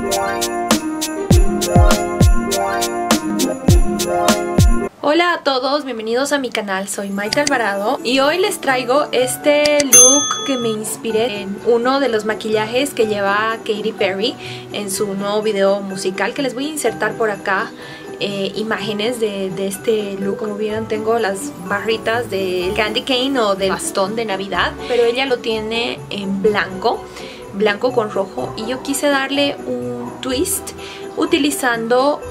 Hola a todos, bienvenidos a mi canal, soy Maite Alvarado y hoy les traigo este look que me inspiré en uno de los maquillajes que lleva Katy Perry en su nuevo video musical, que les voy a insertar por acá imágenes de este look. Como vieron, tengo las barritas de candy cane o de bastón de Navidad, pero ella lo tiene en blanco con rojo, y yo quise darle un twist utilizando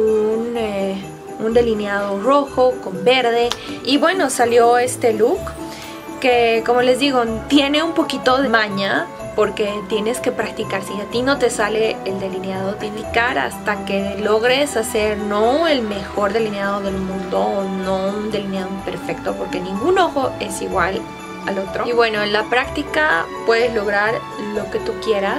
un delineado rojo con verde, y bueno, salió este look que, como les digo, tiene un poquito de maña porque tienes que practicar. Si a ti no te sale el delineado, tienes que practicar hasta que logres hacer no el mejor delineado del mundo o no un delineado perfecto, porque ningún ojo es igual al otro. Y bueno, en la práctica puedes lograr lo que tú quieras.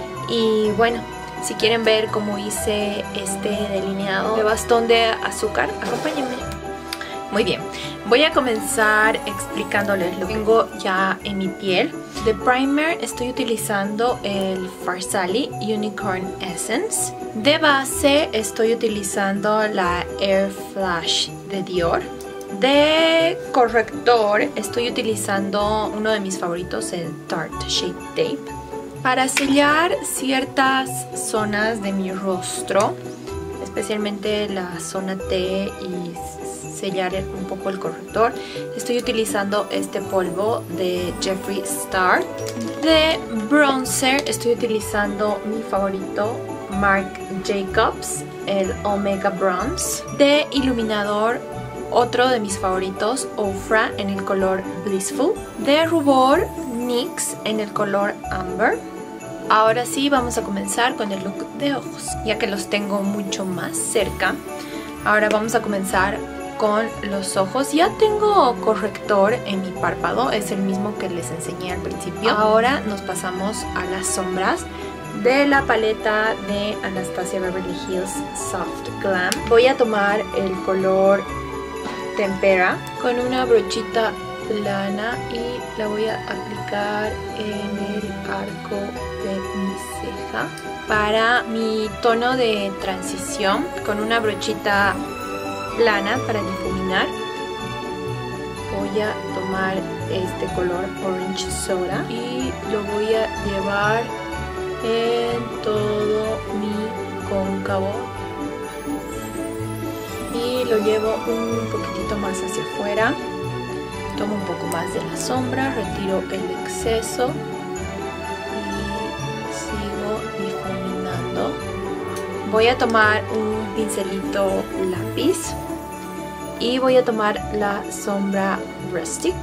Y bueno, si quieren ver cómo hice este delineado de bastón de azúcar, acompáñenme. Muy bien, voy a comenzar explicándoles lo que tengo ya en mi piel. De primer estoy utilizando el Farsali Unicorn Essence. De base estoy utilizando la Air Flash de Dior. De corrector estoy utilizando uno de mis favoritos, el Tarte Shape Tape, para sellar ciertas zonas de mi rostro, especialmente la zona T, y sellar un poco el corrector. Estoy utilizando este polvo de Jeffree Star. De bronzer estoy utilizando mi favorito, Marc Jacobs, el Omega Bronze. De iluminador, otro de mis favoritos, Ofra, en el color Blissful. De rubor, NYX, en el color Amber. Ahora sí, vamos a comenzar con el look de ojos, ya que los tengo mucho más cerca. Ahora vamos a comenzar con los ojos. Ya tengo corrector en mi párpado, es el mismo que les enseñé al principio. Ahora nos pasamos a las sombras de la paleta de Anastasia Beverly Hills Soft Glam. Voy a tomar el color Tempera con una brochita plana y la voy a aplicar en el arco de mi ceja. Para mi tono de transición, con una brochita plana para difuminar, voy a tomar este color Orange Soda y lo voy a llevar en todo mi cóncavo. Y lo llevo un poquitito más hacia afuera. Tomo un poco más de la sombra, retiro el exceso y sigo difuminando. Voy a tomar un pincelito lápiz y voy a tomar la sombra Rustic,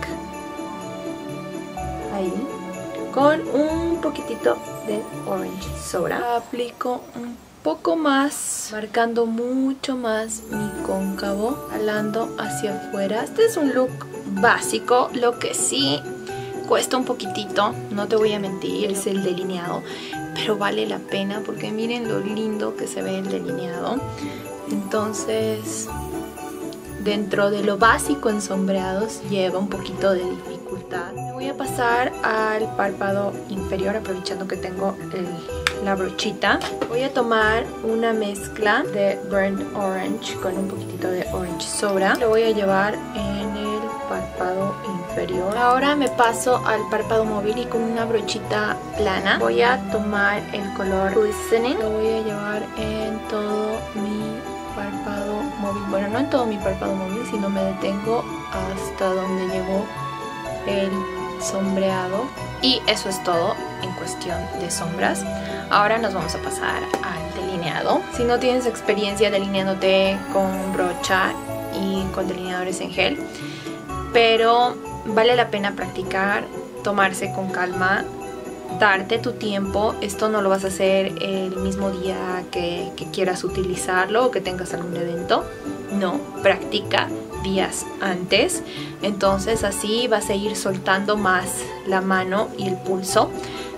ahí, con un poquitito de Orange Soda. Aplico un poco más, marcando mucho más mi cóncavo, jalando hacia afuera. Este es un look básico, lo que sí cuesta un poquitito, no te voy a mentir, es el delineado, pero vale la pena porque miren lo lindo que se ve el delineado. Entonces, dentro de lo básico en sombreados, lleva un poquito de dificultad. Me voy a pasar al párpado inferior, aprovechando que tengo la brochita. Voy a tomar una mezcla de Burnt Orange con un poquitito de Orange Soda. Lo voy a llevar en el párpado inferior. Ahora me paso al párpado móvil y con una brochita plana voy a tomar el color Glistening. Lo voy a llevar en todo mi párpado móvil. Bueno, no en todo mi párpado móvil, sino me detengo hasta donde llegó el sombreado. Y eso es todo en cuestión de sombras. Ahora nos vamos a pasar al delineado. Si no tienes experiencia delineándote con brocha y con delineadores en gel, pero vale la pena practicar, tomarse con calma, darte tu tiempo. Esto no lo vas a hacer el mismo día que quieras utilizarlo o que tengas algún evento. No, practica días antes. Entonces así vas a ir soltando más la mano y el pulso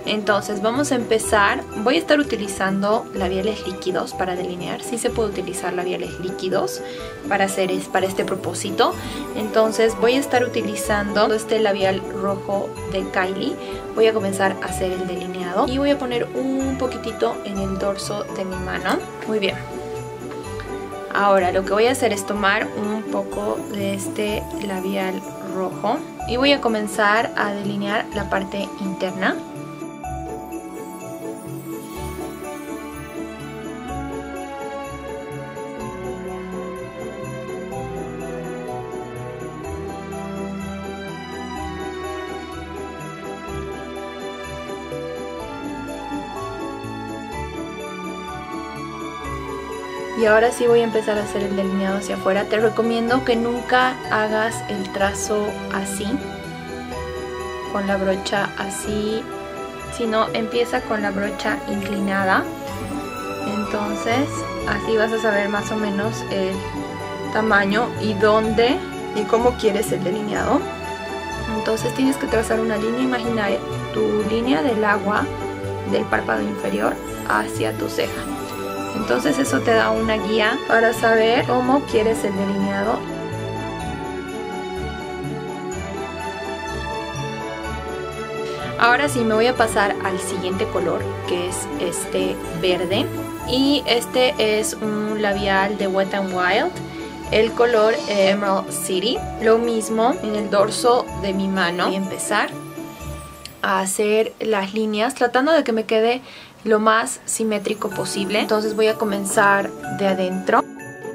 Entonces vamos a empezar. Voy a estar utilizando labiales líquidos para delinear. Sí se puede utilizar labiales líquidos para este propósito. Entonces voy a estar utilizando este labial rojo de Kylie. Voy a comenzar a hacer el delineado y voy a poner un poquitito en el dorso de mi mano. Muy bien. Ahora lo que voy a hacer es tomar un poco de este labial rojo y voy a comenzar a delinear la parte interna. Y ahora sí voy a empezar a hacer el delineado hacia afuera. Te recomiendo que nunca hagas el trazo así, con la brocha así, sino empieza con la brocha inclinada. Entonces así vas a saber más o menos el tamaño y dónde y cómo quieres el delineado. Entonces tienes que trazar una línea imaginaria, tu línea del agua del párpado inferior hacia tu ceja. Entonces eso te da una guía para saber cómo quieres el delineado. Ahora sí me voy a pasar al siguiente color, que es este verde. Y este es un labial de Wet n Wild. El color Emerald City. Lo mismo en el dorso de mi mano. Voy a empezar a hacer las líneas tratando de que me quede lo más simétrico posible. Entonces voy a comenzar de adentro.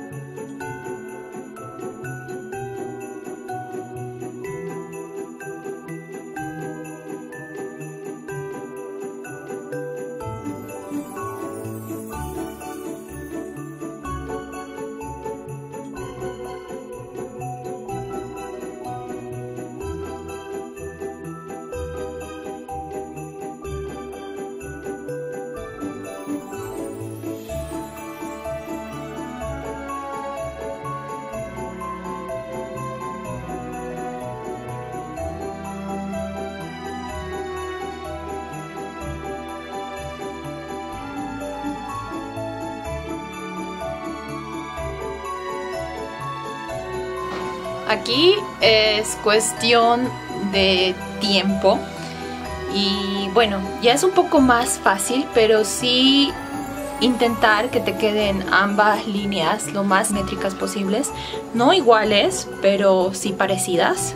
Aquí es cuestión de tiempo y bueno, ya es un poco más fácil, pero sí intentar que te queden ambas líneas lo más simétricas posibles, no iguales, pero sí parecidas.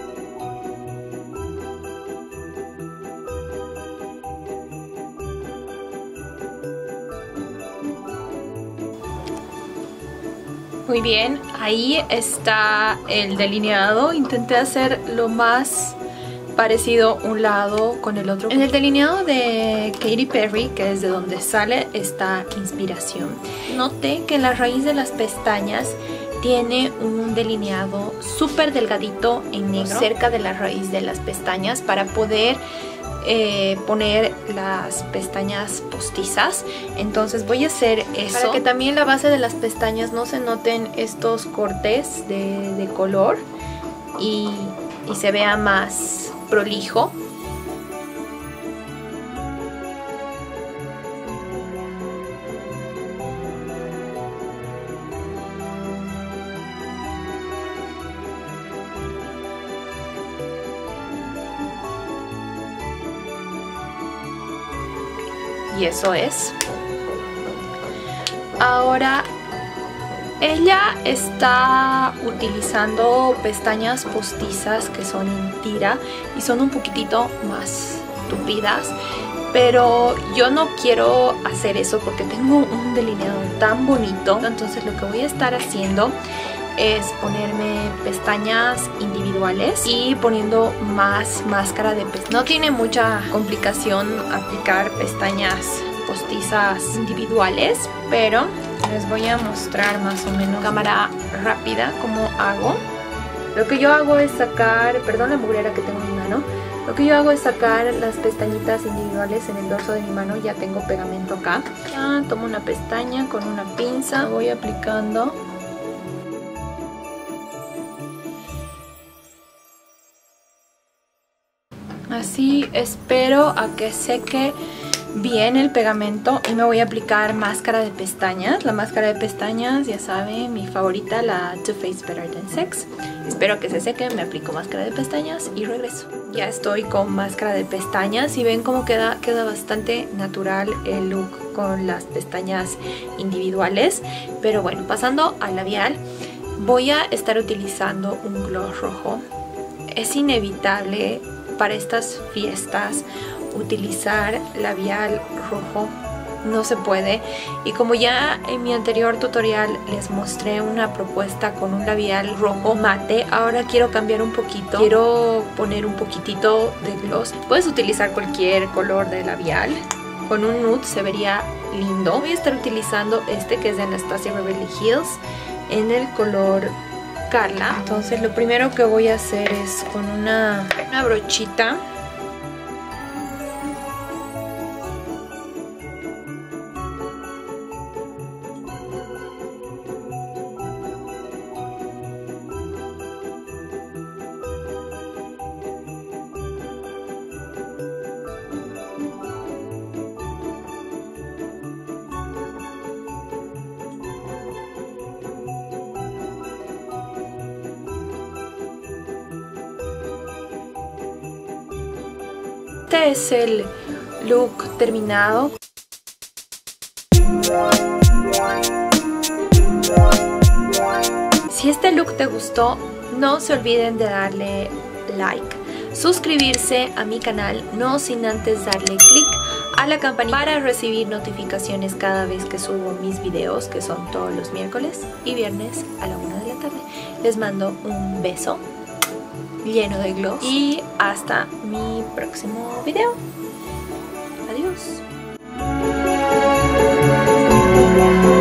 Muy bien, ahí está el delineado. Intenté hacer lo más parecido un lado con el otro. En el delineado de Katy Perry, que es de donde sale esta inspiración, noté que en la raíz de las pestañas tiene un delineado súper delgadito en negro cerca de la raíz de las pestañas para poder poner las pestañas postizas. Entonces voy a hacer eso para que también la base de las pestañas no se noten estos cortes de color y se vea más prolijo. Y eso es. Ahora ella está utilizando pestañas postizas que son en tira y son un poquitito más tupidas, pero yo no quiero hacer eso porque tengo un delineado tan bonito. Entonces lo que voy a estar haciendo es ponerme pestañas individuales y poniendo más máscara de pestañas. No tiene mucha complicación aplicar pestañas postizas individuales, pero les voy a mostrar más o menos cámara rápida cómo hago. Lo que yo hago es sacar, perdón la mugrera que tengo en mi mano, lo que yo hago es sacar las pestañitas individuales en el dorso de mi mano. Ya tengo pegamento acá. Tomo una pestaña con una pinza, voy aplicando. Así espero a que seque bien el pegamento y me voy a aplicar máscara de pestañas. La máscara de pestañas, ya saben, mi favorita, la Too Faced Better Than Sex. Espero que se seque, me aplico máscara de pestañas y regreso. Ya estoy con máscara de pestañas y ven cómo queda bastante natural el look con las pestañas individuales. Pero bueno, pasando al labial, voy a estar utilizando un gloss rojo. Es inevitable para estas fiestas utilizar labial rojo, no se puede. Y como ya en mi anterior tutorial les mostré una propuesta con un labial rojo mate, ahora quiero cambiar un poquito, quiero poner un poquitito de gloss. Puedes utilizar cualquier color de labial, con un nude se vería lindo. Voy a estar utilizando este que es de Anastasia Beverly Hills en el color Carla. Entonces lo primero que voy a hacer es con una brochita Este es el look terminado. Si este look te gustó, no se olviden de darle like, suscribirse a mi canal, no sin antes darle click a la campanita para recibir notificaciones cada vez que subo mis videos, que son todos los miércoles y viernes a la 1 de la tarde. Les mando un beso lleno de gloss y hasta mi próximo video. Adiós.